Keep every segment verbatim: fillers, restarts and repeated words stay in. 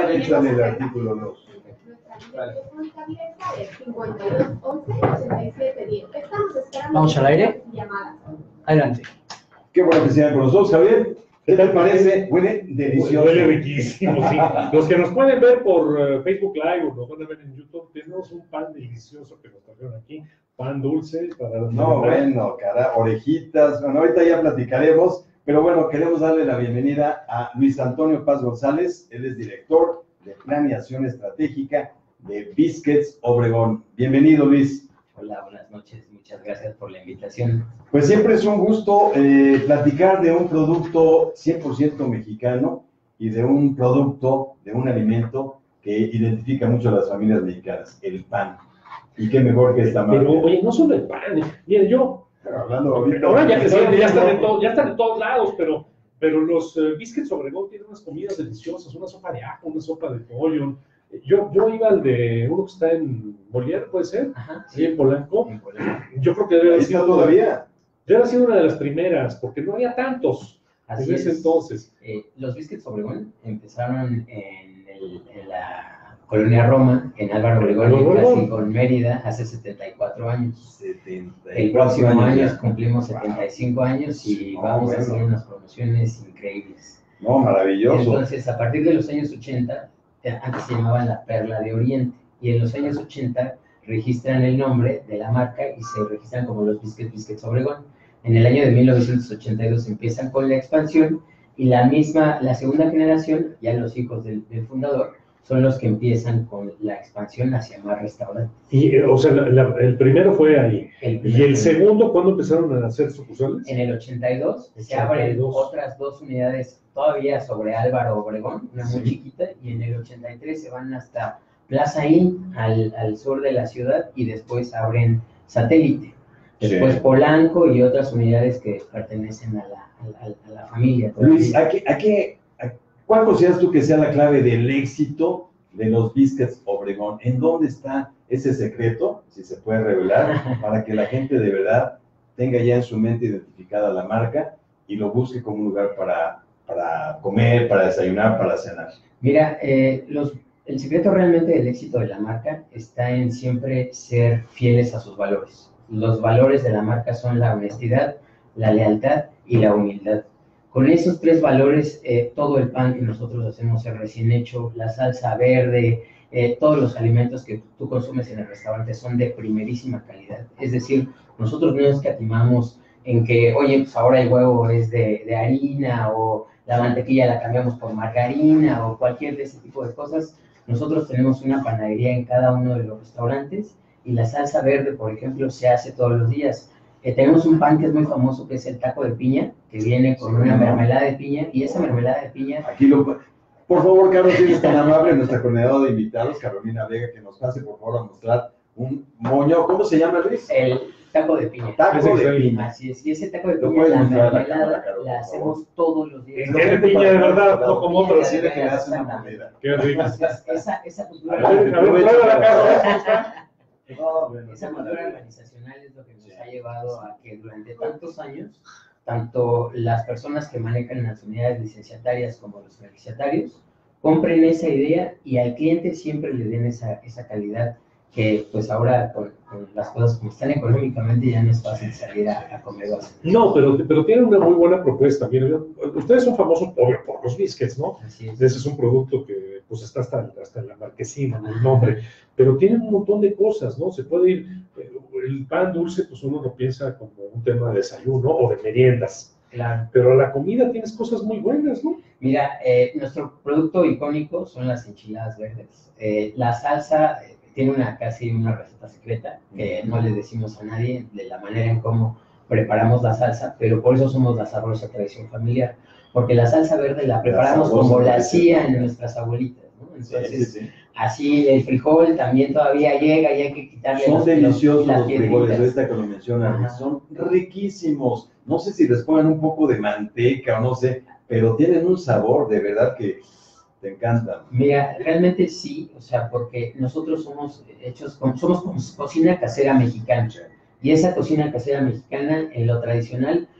échale el artículo dos. Vamos al aire. Adelante. Qué bueno que sean con nosotros, Javier. ¿Qué tal parece? Huele delicioso. Huele riquísimo, sí. Los que nos pueden ver por uh, Facebook Live o nos van a ver en YouTube, tenemos un pan delicioso que nos trajeron aquí. Pan dulce para... No, bueno, cara, orejitas. Bueno, ahorita ya platicaremos. Pero bueno, queremos darle la bienvenida a Luis Antonio Paz González. Él es director de Planeación Estratégica de Biscuits Obregón. Bienvenido, Luis. Hola, buenas noches. Muchas gracias por la invitación. Pues siempre es un gusto eh, platicar de un producto cien por ciento mexicano y de un producto, de un alimento que identifica mucho a las familias mexicanas, el pan. Y qué mejor que esta marca. Pero, oye, no solo el pan. Eh. Miren, yo... Pero hablando ahorita, ahora ya, que sí, ya, están de todo, ya están de todos lados, pero, pero los uh, Biscuits Obregón tienen unas comidas deliciosas, una sopa de ajo, una sopa de pollo. Yo, yo iba al de uno que está en Molière, ¿puede ser? Ajá, sí, en Polanco. En Polanco. Yo creo que debe haber sido todavía. Debe haber sido una de las primeras, porque no había tantos Así en ese es. entonces. Eh, los Biscuits Obregón empezaron en, el, en la Colonia Roma, en Álvaro Obregón, en casi con Mérida, hace setenta y cuatro años. setenta y cuatro El próximo año ya. cumplimos setenta y cinco años y No, vamos bueno. a hacer unas promociones increíbles. No, maravilloso. Entonces, a partir de los años ochenta, antes se llamaban la Perla de Oriente, y en los años ochenta registran el nombre de la marca y se registran como los Biscuits Biscuits Obregón. En el año de mil novecientos ochenta y dos empiezan con la expansión y la misma, la segunda generación, ya los hijos del, del fundador, son los que empiezan con la expansión hacia más restaurantes. Y, o sea, la, la, el primero fue ahí. El ¿Y el segundo cuándo empezaron a hacer sucursales? En el ochenta y dos se ochenta y abren dos. otras dos unidades todavía sobre Álvaro Obregón, una muy chiquita, y en el ochenta y tres se van hasta Plaza Inn, al, al sur de la ciudad, y después abren Satélite. Después Sí. Polanco y otras unidades que pertenecen a la, a la, a la familia. Luis, ¿a qué, a qué, a, ¿cuál consideras tú que sea la clave del éxito de los Biscuits Obregón? ¿En dónde está ese secreto, si se puede revelar, para que la gente de verdad tenga ya en su mente identificada la marca y lo busque como un lugar para, para comer, para desayunar, para cenar? Mira, eh, los, el secreto realmente del éxito de la marca está en siempre ser fieles a sus valores. Los valores de la marca son la honestidad, la lealtad y la humildad. Con esos tres valores, eh, todo el pan que nosotros hacemos es recién hecho, la salsa verde, eh, todos los alimentos que tú consumes en el restaurante son de primerísima calidad. Es decir, nosotros no escatimamos en que, oye, pues ahora el huevo es de, de harina o la mantequilla la cambiamos por margarina o cualquier de ese tipo de cosas. Nosotros tenemos una panadería en cada uno de los restaurantes y la salsa verde, por ejemplo, se hace todos los días. Eh, tenemos un pan que es muy famoso, que es el taco de piña, que viene con una mermelada de piña, y esa mermelada de piña... Aquí lo... Por favor, Carlos, si eres tan amable, nuestra coordinadora de invitados, Carolina Vega, que nos pase, por favor, a mostrar un moño. ¿Cómo se llama, Luis? El taco de piña. Taco de piña. Así es, y ese taco de Lo piña, puedes la mostrar a la mermelada, cámara, Carlos, la por hacemos favor. todos los días. ¿En qué de piña de verdad? No como otros. Así de que le hace una moneda. Qué rico. Entonces, esa, esa A cultura... ver, a ver, tráelo a la casa. No, bueno, Esa qué cultura maravilla. organizacional es lo que nos ha llevado a que durante tantos años, tanto las personas que manejan las unidades licenciatarias como los franquiciatarios, compren esa idea y al cliente siempre le den esa, esa calidad que pues ahora con, con las cosas como están económicamente ya no es fácil salir a, a comer base. No, pero, pero tienen una muy buena propuesta. Miren, ustedes son famosos por, por los biscuits, ¿no? Así es. Ese es un producto que pues está hasta, hasta en la marquesina, en el nombre, pero tienen un montón de cosas, ¿no? Se puede ir, el pan dulce, pues uno lo piensa como un tema de desayuno o de meriendas, Claro. pero la comida tienes cosas muy buenas, ¿no? Mira, eh, nuestro producto icónico son las enchiladas verdes. Eh, la salsa eh, tiene una casi una receta secreta que no le decimos a nadie de la manera en cómo preparamos la salsa, pero por eso somos la sabrosa tradición familiar, porque la salsa verde la preparamos La como la sabrosa hacían nuestras abuelitas, ¿no? Entonces, Sí, sí, sí. así el frijol también todavía llega y hay que quitarle Son los, deliciosos las los frijoles, piedritas. ahorita que lo mencionan, Ajá. son riquísimos. No sé si les ponen un poco de manteca o no sé, pero tienen un sabor de verdad que te encantan. Mira, realmente sí, o sea, porque nosotros somos hechos, con, somos con cocina casera mexicana. Y esa cocina casera mexicana, en lo tradicional,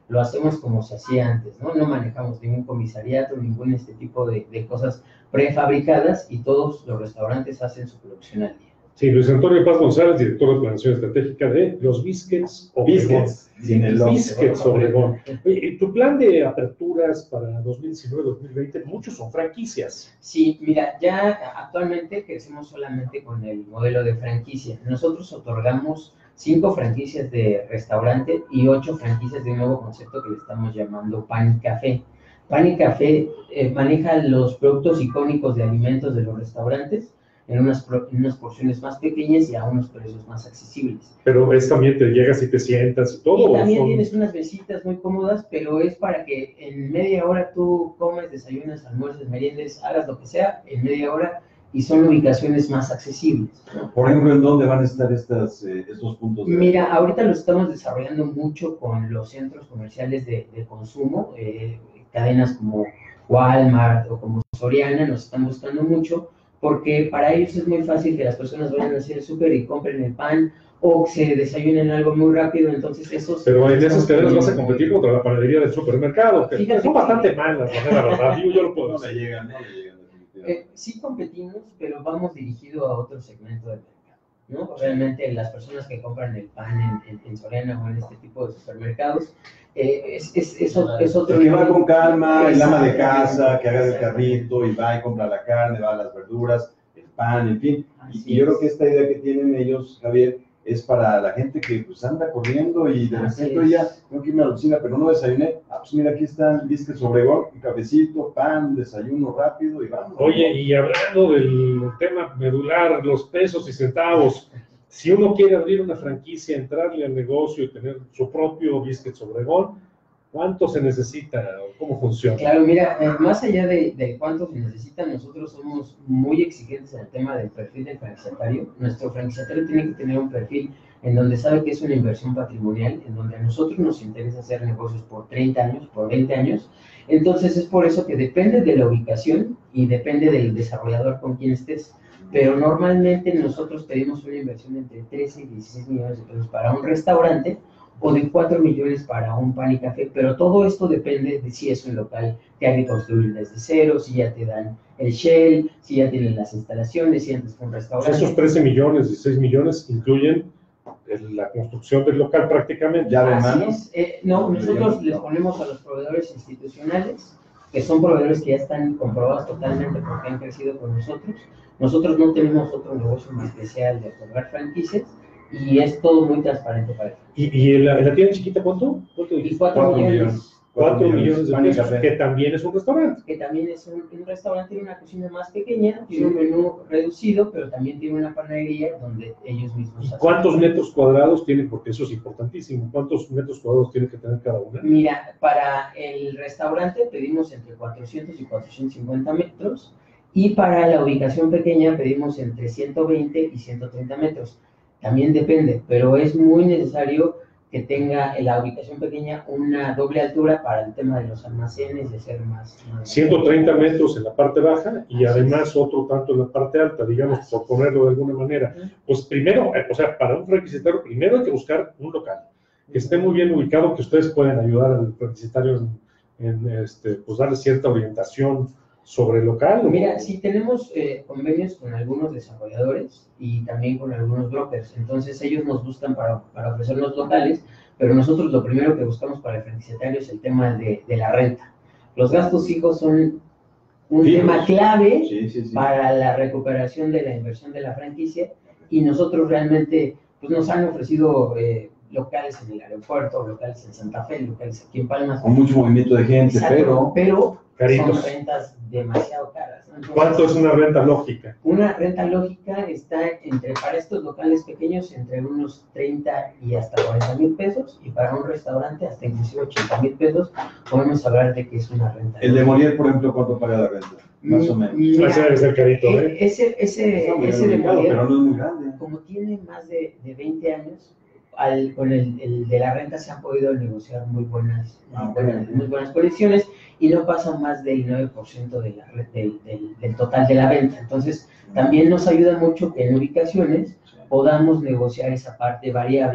lo hacemos como se hacía antes, ¿no? No manejamos ningún comisariato, ningún este tipo de, de cosas prefabricadas y todos los restaurantes hacen su producción al día. Sí, Luis Antonio Paz González, director de Planeación Estratégica de Los Biscuits Obregón. Biscuits, sin el Los logo. Biscuits Obregón. Oye, tu plan de aperturas para dos mil diecinueve dos mil veinte, muchos son franquicias. Sí, mira, ya actualmente crecemos solamente con el modelo de franquicia. Nosotros otorgamos cinco franquicias de restaurante y ocho franquicias de un nuevo concepto que le estamos llamando Pan y Café. Pan y Café eh, maneja los productos icónicos de alimentos de los restaurantes en unas, en unas porciones más pequeñas y a unos precios más accesibles. Pero es también te llegas y te sientas y todo. Y también son... tienes unas mesitas muy cómodas, pero es para que en media hora tú comes, desayunas, almuerces, meriendes, hagas lo que sea, en media hora, y son ubicaciones más accesibles, ¿no? Por ejemplo, ¿en dónde van a estar estas, eh, estos puntos? De... Mira, ahorita lo estamos desarrollando mucho con los centros comerciales de, de consumo, eh, cadenas como Walmart o como Soriana nos están buscando mucho, porque para ellos es muy fácil que las personas vayan a hacer el súper y compren el pan o se desayunen algo muy rápido, entonces esos... Pero en esas cadenas vas a competir contra la panadería del supermercado, que Fíjate son que- bastante malas, la verdad, yo, yo lo puedo No le decir. llegan, no le llegan. definitivamente. Eh, sí competimos, pero vamos dirigido a otro segmento del mercado, ¿no? Realmente las personas que compran el pan en, en, en Soriana o en este tipo de supermercados, eh, es, es, es, o- es otro... El que va con calma, el ama de Exactamente, casa, que haga el exactamente. carrito y va y compra la carne, va a las verduras, el pan, en fin. Y, Así y yo es. creo que esta idea que tienen ellos, Javier, es para la gente que pues anda corriendo y de Así repente, es. ya tengo que irme a la oficina, pero no desayuné. Ah, pues mira, aquí están Biscuits Obregón, un cafecito, pan, desayuno rápido y vamos. Oye, y hablando del tema medular, los pesos y centavos, si uno quiere abrir una franquicia, entrarle al negocio y tener su propio Biscuits Obregón, ¿cuánto se necesita o cómo funciona? Claro, mira, eh, más allá de, de cuánto se necesita, nosotros somos muy exigentes en el tema del perfil del franquiciatario. Nuestro franquiciatario tiene que tener un perfil en donde sabe que es una inversión patrimonial, en donde a nosotros nos interesa hacer negocios por treinta años, por veinte años. Entonces es por eso que depende de la ubicación y depende del desarrollador con quien estés. Pero normalmente nosotros pedimos una inversión entre trece y dieciséis millones de pesos para un restaurante o de cuatro millones para un pan y café, pero todo esto depende de si es un local que hay que construir desde cero, si ya te dan el shell, si ya tienen las instalaciones, si antes fue un O sea, restaurante. esos trece millones, dieciséis millones incluyen el- la construcción del local prácticamente. Ya de Así mano. es. Eh, no, nosotros les ponemos a los proveedores institucionales, que son proveedores que ya están comprobados totalmente porque han crecido con nosotros. Nosotros no tenemos otro negocio más que sea el de otorgar franquicias y es todo muy transparente para ellos. ¿Y, y en la, en la tienda chiquita cuánto? ¿Cuánto Y dijiste? cuatro Cuatro millones, millones. Cuatro millones de pan y pesos, café. que también es un restaurante. que también es un, un restaurante, tiene una cocina más pequeña, tiene un menú reducido, pero también tiene una panadería donde ellos mismos ¿Y hacen. cuántos metros cuadrados tiene? Porque eso es importantísimo. ¿Cuántos metros cuadrados tiene que tener cada una? Mira, para el restaurante pedimos entre cuatrocientos y cuatrocientos cincuenta metros y para la ubicación pequeña pedimos entre ciento veinte y ciento treinta metros. También depende, pero es muy necesario que tenga en la ubicación pequeña una doble altura para el tema de los almacenes y hacer más... más- ciento treinta metros en la parte baja y Así además otro tanto en la parte alta, digamos, por ponerlo de alguna manera. Pues primero, eh, o sea, para un franquiciatario, primero hay que buscar un local que esté muy bien ubicado, que ustedes pueden ayudar al franquiciatario en, en, este, pues darle cierta orientación sobre el local. ¿no? Mira, sí tenemos eh, convenios con algunos desarrolladores y también con algunos brokers, entonces ellos nos buscan para, para ofrecernos locales, pero nosotros lo primero que buscamos para el franquiciatario es el tema de, de la renta. Los gastos fijos son un Fijos. tema clave Sí, sí, sí. para la recuperación de la inversión de la franquicia y nosotros realmente pues, nos han ofrecido eh, locales en el aeropuerto, locales en Santa Fe, locales aquí en Palmas. Con mucho movimiento de gente, Exacto, pero pero Caritos. son rentas demasiado caras, ¿no? Entonces, ¿Cuánto es una renta lógica? una renta lógica está entre, para estos locales pequeños, entre unos treinta y hasta cuarenta mil pesos, y para un restaurante hasta inclusive ochenta mil pesos, podemos hablar de que es una renta. el de Molière, por ejemplo, ¿cuánto paga la renta? Más o menos. Mira, Ese debe ser carito, eh, ¿eh? ese, ese, Está muy ese bien de ubicado, Molière, pero no es muy grande. como tiene más de, de veinte años, al, con el, el de la renta se han podido negociar muy buenas, Ah, muy buenas, bueno. muy buenas condiciones y no pasa más del nueve por ciento de la, red- del, del, del total de la venta. Entonces, también nos ayuda mucho que en ubicaciones podamos negociar esa parte variable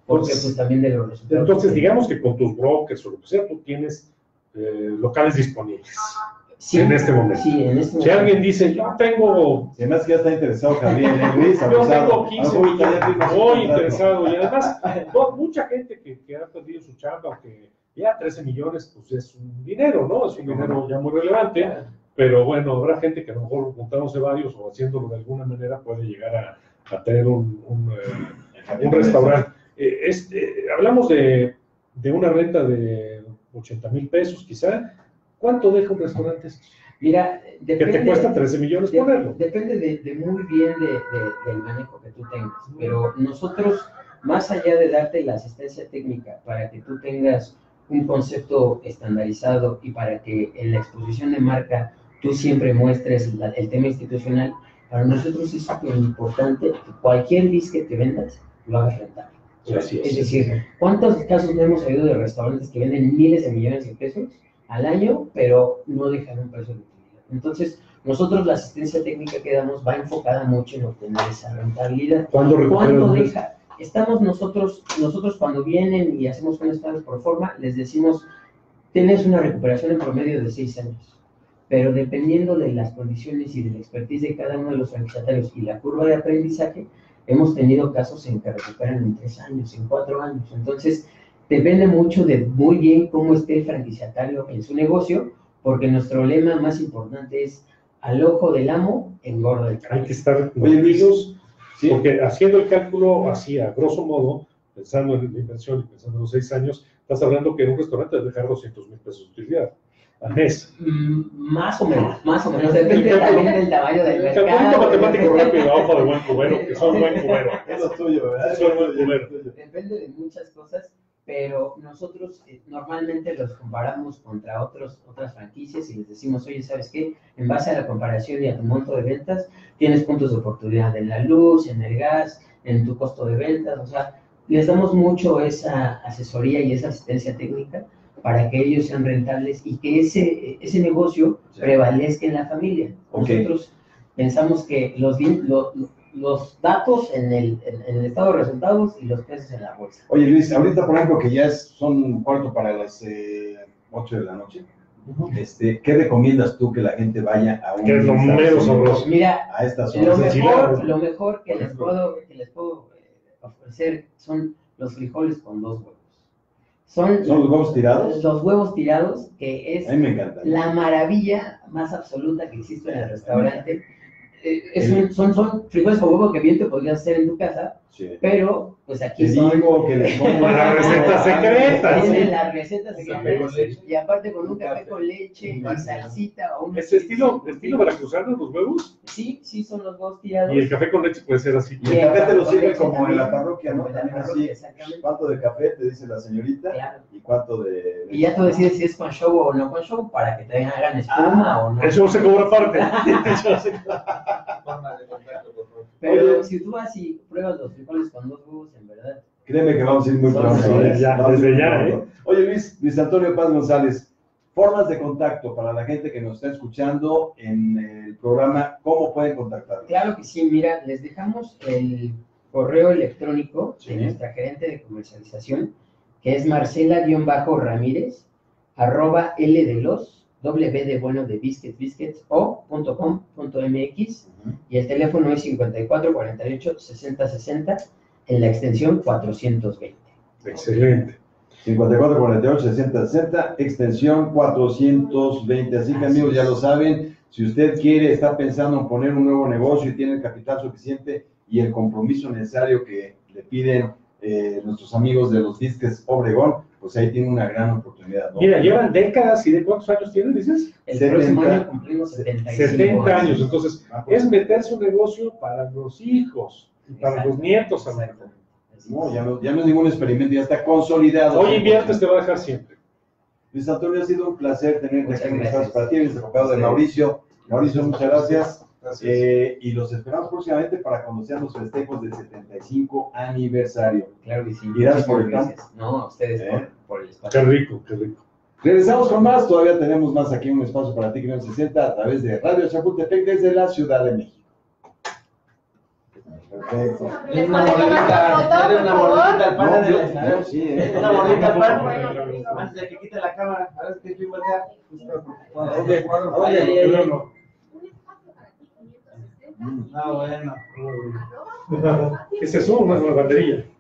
porque pues también de los resultados. Entonces, digamos que con tus brokers o lo que sea, tú tienes eh, locales disponibles. Sí, en este momento. Sí, en este momento. Si alguien dice, yo tengo... Si además que ya está interesado Javier, ¿eh, Luis? Yo tengo quince millones, muy interesado. Y además, no, mucha gente que, que ha perdido su chamba, o que ya trece millones, pues es un dinero, ¿no? Es un dinero ya muy relevante. Pero bueno, habrá gente que a lo mejor juntándose varios o haciéndolo de alguna manera puede llegar a, a tener un, un, eh, un restaurante. Eh, este, hablamos de, de una renta de ochenta mil pesos quizá. ¿Cuánto deja un restaurante? Mira, depende, que te cuesta trece millones de, ponerlo. Depende de, de muy bien de, de, del manejo que tú tengas. Pero nosotros, más allá de darte la asistencia técnica para que tú tengas un concepto estandarizado y para que en la exposición de marca tú siempre muestres la, el tema institucional, para nosotros es súper importante que cualquier disque que vendas lo hagas rentable. Así es. Es decir, ¿cuántos casos no hemos oído de restaurantes que venden miles de millones de pesos al año, pero no dejan un precio de utilidad? Entonces, nosotros la asistencia técnica que damos va enfocada mucho en obtener esa rentabilidad. ¿Cuánto deja? Estamos nosotros, nosotros cuando vienen y hacemos un estado por forma, les decimos, tienes una recuperación en promedio de seis años, pero dependiendo de las condiciones y de la expertise de cada uno de los franquiciatarios y la curva de aprendizaje, hemos tenido casos en que recuperan en tres años, en cuatro años. Entonces, depende mucho de muy bien cómo esté el franquiciatario en su negocio, porque nuestro lema más importante es al ojo del amo, engorda el Hay que estar amigos, sí, porque haciendo el cálculo así, a grosso modo, pensando en la inversión y pensando en los seis años, estás hablando que en un restaurante debes dejar doscientos mil pesos de utilidad al mes. Mm, más o menos, más o menos, depende también del tamaño del mercado. Calculito matemático rápido, ojo de buen cubero, que son buen cubero. Es lo tuyo, ¿verdad? Son buen cubero. Depende de muchas cosas, pero nosotros eh, normalmente los comparamos contra otros, otras franquicias y les decimos, oye, ¿sabes qué? En base a la comparación y a tu monto de ventas, tienes puntos de oportunidad en la luz, en el gas, en tu costo de ventas, o sea, les damos mucho esa asesoría y esa asistencia técnica para que ellos sean rentables y que ese, ese negocio sí. prevalezca en la familia. Okay. Nosotros pensamos que los, los, los datos en el, en, en el estado de resultados y los precios en la bolsa. Oye Luis, ahorita por ejemplo que ya es, son un cuarto para las eh, ocho de la noche, uh-huh. este, ¿qué recomiendas tú que la gente vaya a un... Que es lo menos sabroso. Mira, a estas lo mejor, lo mejor que les puedo, que les puedo ofrecer son los frijoles con dos huevos. Son, ¿Son los huevos tirados? Los huevos tirados, que es a mí me encanta. La maravilla más absoluta que existe en el restaurante. Eh, es un, son, son frijoles con huevo que bien te podrías hacer en tu casa, sí. pero pues aquí te son... digo que les pongo la receta secreta. Tienen ¿sí? la receta secreta. Y aparte con un café con leche y salsita. O un ¿Es estilo, estilo veracruzano los huevos? Sí, sí, son los huevos tirados. Y el café con leche puede ser así. Y el café te lo sirve como también, en la parroquia, ¿no? También así. ¿Cuánto de café te dice la señorita? Claro. ¿Y cuánto de...? Y ya tú decides si es con show o no con show para que te hagan espuma ah, o no. Eso se cobra aparte. Pero Oye, si tú vas y pruebas los frijoles con dos huevos, en verdad. Créeme que vamos a ir muy pronto. Sí, ¿eh? Ya, desde ya, ¿eh? Oye Luis, Luis Antonio Paz González, formas de contacto para la gente que nos está escuchando en el programa, ¿cómo pueden contactar? Claro que sí, mira, les dejamos el correo electrónico sí. de nuestra gerente de comercialización, que es marcela-ramírez, arroba L de los, W de bueno de biscuits, biscuits, o punto com punto mx, uh-huh. y el teléfono es cincuenta y cuatro cuarenta y ocho sesenta sesenta en la extensión cuatrocientos veinte. Excelente. cincuenta y cuatro cuarenta y ocho sesenta sesenta, extensión cuatrocientos veinte. Así que amigos, ya lo saben, si usted quiere, está pensando en poner un nuevo negocio y tiene el capital suficiente y el compromiso necesario que le piden eh, nuestros amigos de los Biscuits Obregón, pues ahí tiene una gran oportunidad, ¿no? Mira, llevan décadas, ¿y de cuántos años tienen, dices? El setenta, próximo año cumplimos setenta y cinco setenta años, entonces ah, pues, es meterse un negocio para los hijos y para los nietos, amigo. No, ya no, ya no es ningún experimento, ya está consolidado. Hoy inviertes, te va a dejar siempre. Luis Antonio, ha sido un placer tenerte aquí en el espacio para ti, el acompañado de Mauricio. Mauricio, muchas gracias. Gracias. Eh, y los esperamos próximamente para cuando sean los festejos del setenta y cinco aniversario. Claro que sí. Y gracias por el campo. No, a ustedes ¿Eh? por, por el espacio. Qué rico, qué rico. Regresamos con más, todavía tenemos más aquí, un espacio para ti, quinientos sesenta, a través de Radio Chapultepec desde la Ciudad de México. Perfecto. Es una mordida, dale una mordida al pan de la No, yo sí, ¿eh? Una mordida al pan, antes de que quite la cámara, a ver si estoy voltear. Oye, oye, oye, no. Ah, bueno. Ese es una banderilla.